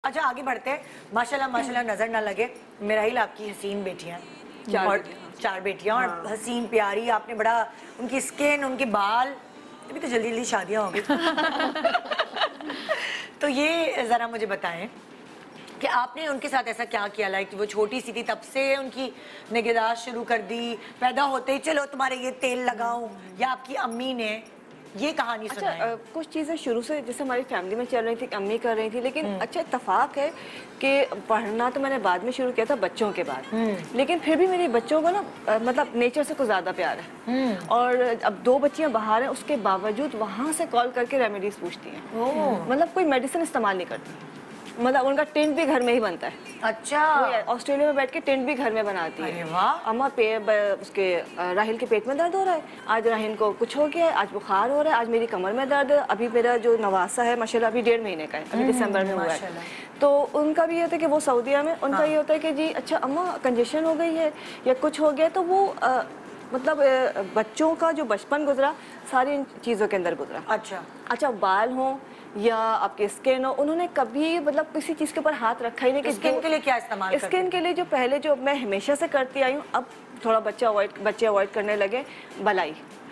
اچھا آگے بڑھتے ہیں. ماشاءاللہ ماشاءاللہ نظر نہ لگے میراحیل آپ کی حسین بیٹیاں, اور 4 بیٹیاں اور حسین پیاری, آپ نے بڑا ان کی اسکن, ان کے بال, ابھی تو جلدی جلدی شادیاں ہو گئی. تو یہ ذرا مجھے بتائیں کہ آپ نے ان کے ساتھ ایسا کیا کیا, لائک وہ چھوٹی سی تھی تب سے ان کی نگہداشت شروع کر دی, پیدا ہوتے ہی چلو تمہارے یہ تیل لگاؤں, یا آپ کی امی نے یہ کہانی سنائی؟ اچھا کچھ چیزیں شروع سے جیسے ہماری فیملی میں چل رہی تھی, امی کر رہی تھی, لیکن اچھا اتفاق ہے کہ پڑھنا تو میں نے بعد میں شروع کیا تھا بچوں کے بعد, لیکن پھر بھی میری بچوں کو نا مطلب نیچر سے کچھ زیادہ پیار ہے, اور اب 2 بچیاں باہر ہیں, اس کے باوجود وہاں سے کال کر کے ریمیڈیز پوچھتی ہیں, مطلب کوئی میڈیسن استعمال نہیں کرتی, مطلب ان کا ٹینٹ بھی گھر میں ہی بنتا ہے. اچھا, آسٹریلیا میں بیٹھ کے ٹینٹ بھی گھر میں بناتی ہے. واہ, اماں اس کے راہیل کے پیٹ میں درد ہو رہا ہے, آج راہیل کو کچھ ہو گیا ہے, آج بخار ہو رہا ہے, آج میری کمر میں درد ہے, ابھی میرا جو نواسا ہے ماشاءاللہ ابھی 1.5 مہینے کا ہے, ابھی دسمبر میں ہوا ہے. تو ان کا بھی یہ ہوتا ہے کہ وہ سعودیہ میں, ان کا یہ ہوتا ہے کہ جی اچھا اماں کنجیشن ہو گئی ہے یا کچھ ہو گیا, تو وہ مطلب بچوں کا جو بچپن گزرا ساری ان چیزوں کے اندر گزرا. اچھا بال ہوں یا آپ کے اسکن ہو, انہوں نے کبھی مطلب کسی چیز کے اوپر ہاتھ رکھا ہی نہیں. اسکن کے لیے کیا استعمال کرتے ہیں؟ اسکن کے لیے جو پہلے جو میں ہمیشہ سے کرتی آئی ہوں, اب تھوڑا بچے اوائڈ کرنے لگے, بلائی,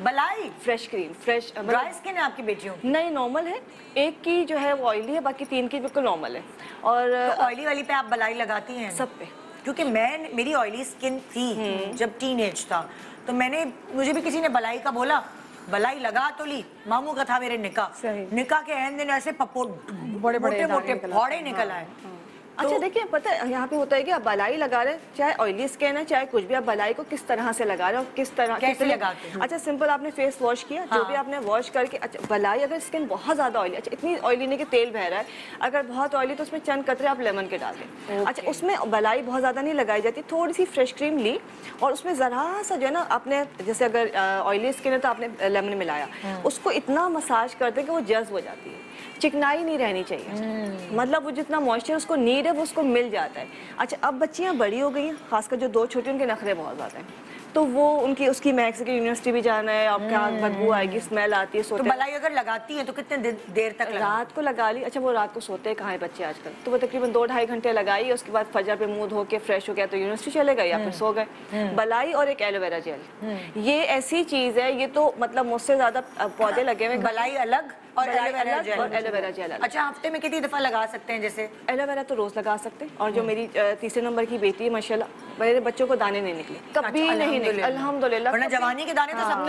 fresh cream, fresh. Dry skin ہے آپ کی بیٹیوں کی؟ نہیں نارمل ہے, ایک کی جو ہے وہ آئلی ہے, باقی 3 کی بالکل نارمل ہے. اور آئلی والی پہ آپ بلائی لگاتی ہیں؟ سب پہ, کیونکہ میری آئلی اسکن تھی جب ٹین ایج تھا, تو مجھے بھی کسی نے بلائی کا بولا, بلائی لگا تو لی, ماموں کا تھا میرے نکاح کے عین دن ایسے موٹے موٹے پھوڑے نکل آئے. اچھا دیکھیں پتہ ہے یہاں پہ ہوتا ہے کہ آپ بلائی لگا رہے ہیں, چاہے آئلی اسکن ہے چاہے کچھ بھی, آپ بلائی کو کس طرح سے لگا رہے ہیں اور کس طرح کیسے لگاتے ہیں؟ اچھا سمپل آپ نے فیس واش کیا, جو بھی آپ نے واش کر کے, اچھا بلائی اگر اسکن بہت زیادہ آئلی, اچھا اتنی آئلی نہیں کہ تیل بہ رہا ہے, اگر بہت آئلی تو اس میں چند قطرے آپ لیمن کے ڈال دیں. اچھا اس میں بلائی بہت زیادہ نہیں لگائی جاتی, تھوڑی سی فریش کریم لی اور اس میں ذرا سا جو ہے نا آپ نے, جیسے اگر آئلی اسکن ہے تو آپ نے لیمن ملایا, اس کو اتنا مساج کر دیں کہ وہ جذب ہو جاتی ہے, چکنائی نہیں رہنی چاہیے, مطلب وہ جتنا موئسچر اس کو نیڈ ہے وہ اس کو مل جاتا ہے. اچھا اب بچیاں بڑی ہو گئی ہیں, خاص کر جو 2 چھوٹی, ان کے نخرے بہت زیادہ ہیں, تو وہ ان کی اس کی میکسیکن یونیورسٹی بھی جانا ہے, آپ کیا بدبو آئے گی, اسمیل آتی ہے. تو بلائی اگر لگاتی ہیں تو کتنے دیر تک رات کو لگا لی. اچھا وہ رات کو سوتے کہاں ہیں بچے آج کل, تو وہ تقریباً 2-2.5 گھنٹے لگائی, اس کے بعد فجر پہ منہ دھو کے فریش ہو گیا تو یونیورسٹی چلے گئے یا پھر سو گئے. بلائی اور ایک ایلو ویرا جیل, یہ ایسی چیز ہے, یہ تو مطلب مجھ سے زیادہ پودے لگے ہوئے. بلائی الگ اور ایلو ویرا جیل. اچھا ہفتے میں کتنی دفعہ لگا سکتے ہیں؟ جیسے ایلو ویرا تو روز لگا سکتے ہیں, اور جو میری 3 نمبر کی بیٹی ہے ماشاءاللہ, میرے بچوں کو دانے نہیں نکلے کبھی, نہیں نکلے الحمدللہ. ورنہ جوانی کے دانے تو سب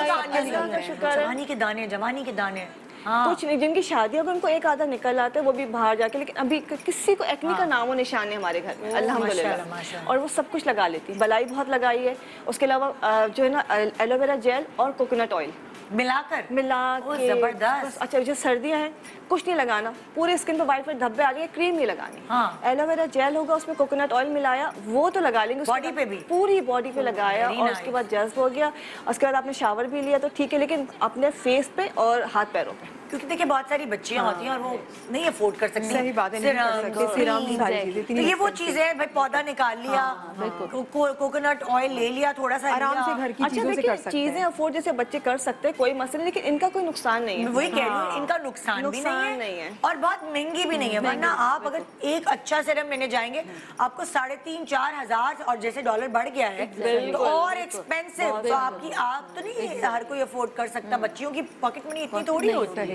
جوانی کے دانے کچھ نہیں, جن کی شادی اگر ان کو ایک آدھا نکل آتا ہے وہ بھی باہر جا کے, لیکن ابھی کسی کو ایکنی کا نام و نشان ہے ہمارے گھر میں الحمدللہ, اور وہ سب کچھ لگا لیتی. بلائی بہت لگائی ہے, اس کے علاوہ جو ہے نا ایلو ویرا جیل اور کوکونٹ آئل ملا کے. زبردست. اچھا جو سردیاں ہیں کچھ نہیں لگانا, پورے اسکن پہ وائٹ وائٹ دھبے آ رہی ہے, کریم نہیں لگانی. ایلو ویرا جیل ہوگا, اس میں کوکونٹ آئل ملایا, وہ تو لگا لیں گے باڈی پہ بھی, پوری باڈی پہ لگایا, اور اس کے بعد جذب ہو گیا. اس کے بعد آپ نے شاور بھی لیا تو ٹھیک ہے, لیکن اپنے فیس پہ اور ہاتھ پیروں پہ, کیونکہ دیکھیں بہت ساری بچیاں ہوتی ہیں اور وہ نہیں افورڈ کر سکتی. صحیح بات ہے, تو یہ وہ چیز ہے بھائی, پودا نکال لیا, کوکونٹ آئل لے لیا, تھوڑا سا آرام سے گھر کی چیزوں سے کر سکتے ہیں. چیزیں افورڈ جیسے بچے کر سکتے ہیں کوئی مسئلہ, لیکن ان کا کوئی نقصان نہیں ہے. وہی کہہ رہی ہوں, ان کا نقصان بھی نہیں ہے اور بہت مہنگی بھی نہیں ہے. ورنہ آپ اگر ایک اچھا سیرم لینے جائیں گے آپ کو 3,500-4 ہزار, اور جیسے ڈالر بڑھ گیا ہے تو اور ایکسپینسو, تو آپ تو نہیں ہر کوئی افورڈ کر سکتا. بچیوں کی پاکٹ منی اتنی تھوڑی ہوتی ہے.